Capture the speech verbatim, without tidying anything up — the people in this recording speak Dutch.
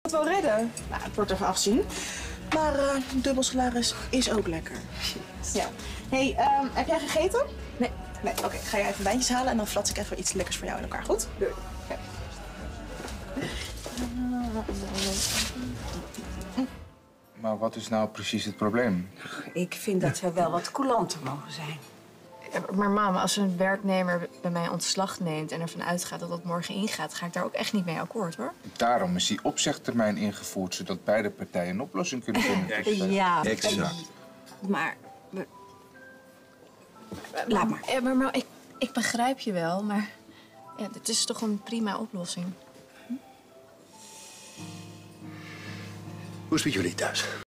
het wel redden. Nou, het wordt even afzien. Maar uh, dubbel salaris is ook lekker. Ja. Hey, um, heb jij gegeten? Nee. Nee, oké. Okay. Ga jij even wijntjes halen en dan flats ik even iets lekkers voor jou in elkaar, goed? Doei. Okay. Maar wat is nou precies het probleem? Ik vind dat we wel wat coulanter mogen zijn. Ja, maar mama, als een werknemer bij mij ontslag neemt en ervan uitgaat dat dat morgen ingaat, ga ik daar ook echt niet mee akkoord, hoor. Daarom is die opzegtermijn ingevoerd, zodat beide partijen een oplossing kunnen vinden. Ja, exact. Maar... We... Laat maar. Ja, maar, maar ik, ik begrijp je wel, maar ja, dit is toch een prima oplossing. Hoe is het met jullie thuis?